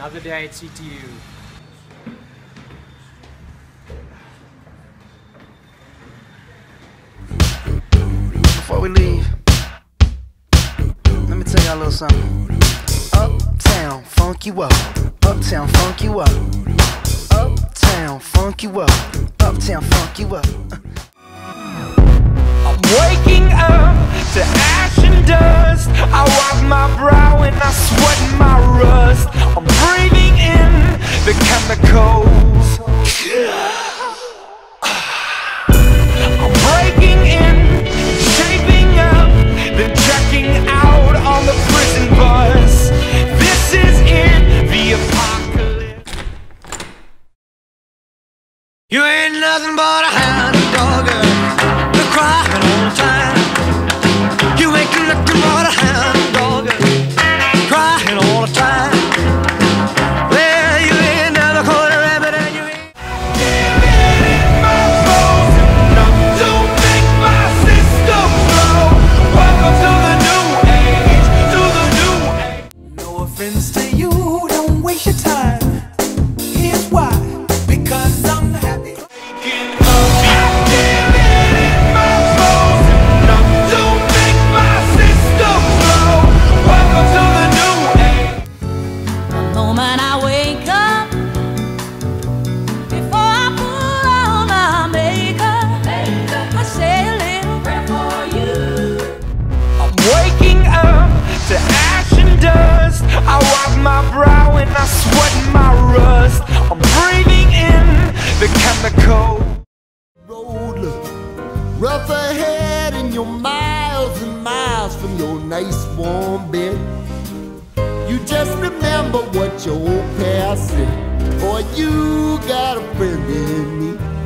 Another day at CTU. Before we leave, let me tell y'all a little something. Uptown, funk you up. Uptown, funk you up. Uptown, funk you up. Uptown, funk you up. I'm waking up to ash and dust. I wipe my brow and I sweat my rust. I'm breathing in the chemicals. I'm breaking in, shaping up, then checking out on the prison bus. This is it, the apocalypse. You ain't nothing but a hound dog, you're crying all the time. You ain't nothing but a hound dog, crying all the time. Well, you ain't never caught a rabbit and you ain't giving in my bones enough to make my system blow. Welcome to the new age, to the new age. No offense to you, don't waste your time. Here's why, because I'm happy. I wipe my brow and I sweat my rust. I'm breathing in the chemical. Road look rough ahead and you're miles and miles from your nice warm bed. You just remember what your old past said. Boy, you got a friend in me.